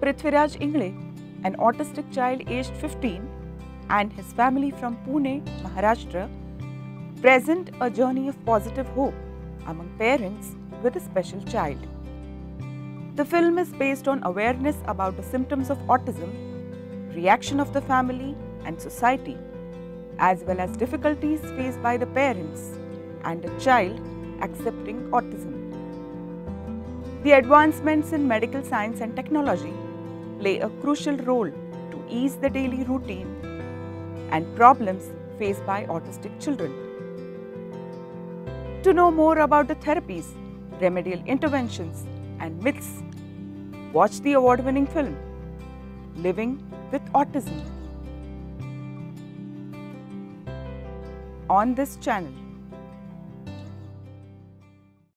Prithviraj Ingle, an autistic child aged 15, and his family from Pune, Maharashtra, present a journey of positive hope among parents with a special child. The film is based on awareness about the symptoms of autism, reaction of the family and society, as well as difficulties faced by the parents and a child accepting autism. The advancements in medical science and technology play a crucial role to ease the daily routine and problems faced by autistic children. To know more about the therapies, remedial interventions, and myths, watch the award-winning film, Living with Autism, on this channel.